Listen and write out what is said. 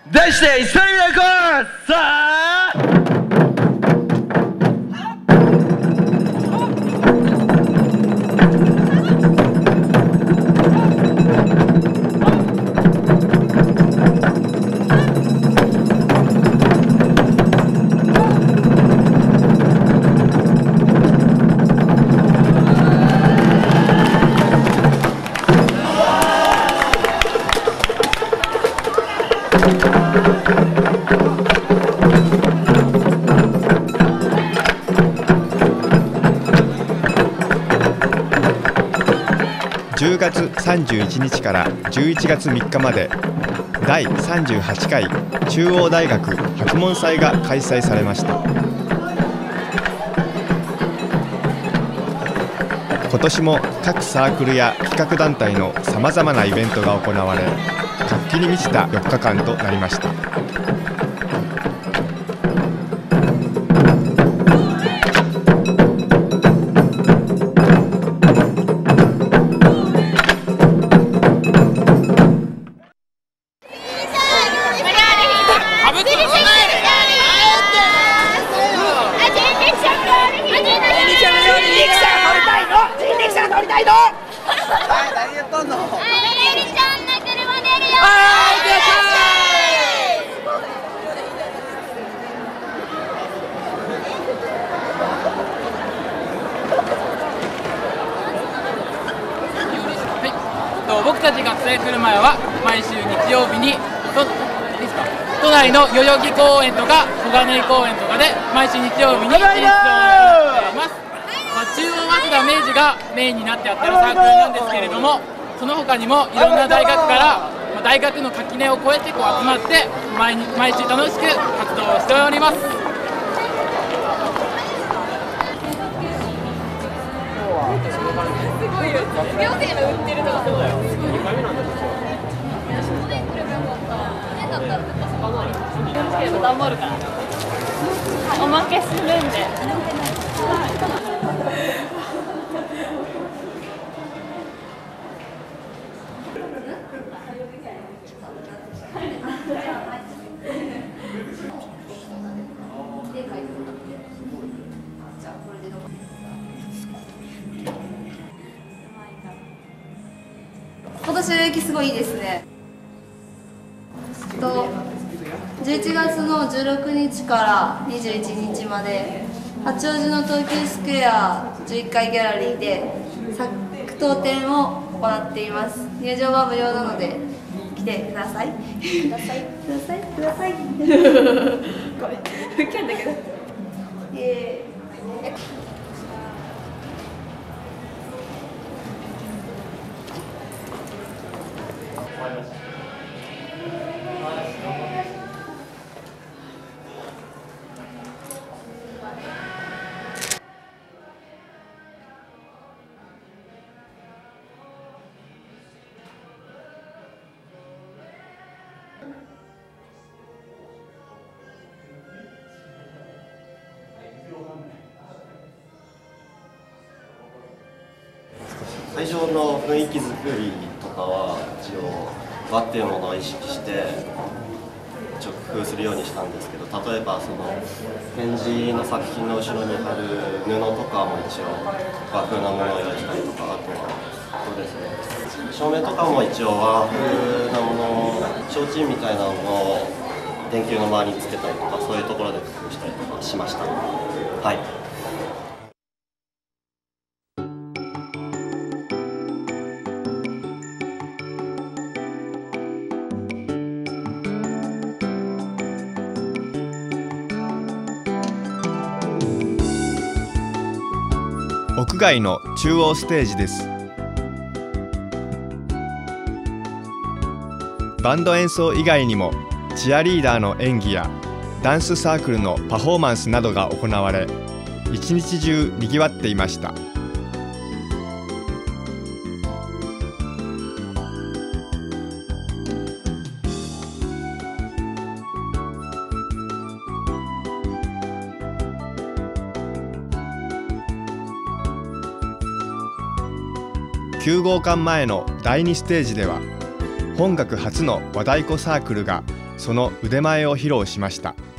題して一緒に行こう。さあ 10月31日から11月3日まで第38回中央大学白門祭が開催されました。今年も各サークルや企画団体のさまざまなイベントが行われ、活気に満ちた4日間となりました。 僕たち学生来る前は毎週日曜日に都内の代々木公園とか小金井公園とかで毎週日曜日に演奏をやっています。中央早稲田明治がメインになってやってるサークルなんですけれども、その他にもいろんな大学から大学の垣根を越えて集まって毎週楽しく活動をしております。すごいよ。卒業生の売ってるのがすごい。2回目なんですよ。去年来ればよかった。去年だったら頑張るから。おまけするんで。 今年の雪すごいいいですね。11月の16日から21日まで八王子の東急スクエア11階ギャラリーで作陶展を行っています。入場は無料なので来てください。くださいくださいください。これウケんだけど。 会場の雰囲気作りとかは一応和っていうものを意識して一応工夫するようにしたんですけど、例えばその展示の作品の後ろに貼る布とかも一応和風なものを用意したりとか、あとはそうですね、照明とかも一応和風なもの、提灯みたいなのを電球の周りにつけたりとか、そういうところで工夫したりとかしました。はい。 屋外の中央ステージです。バンド演奏以外にもチアリーダーの演技やダンスサークルのパフォーマンスなどが行われ、一日中にぎわっていました。9号館前の第2ステージでは、本学初の和太鼓サークルがその腕前を披露しました。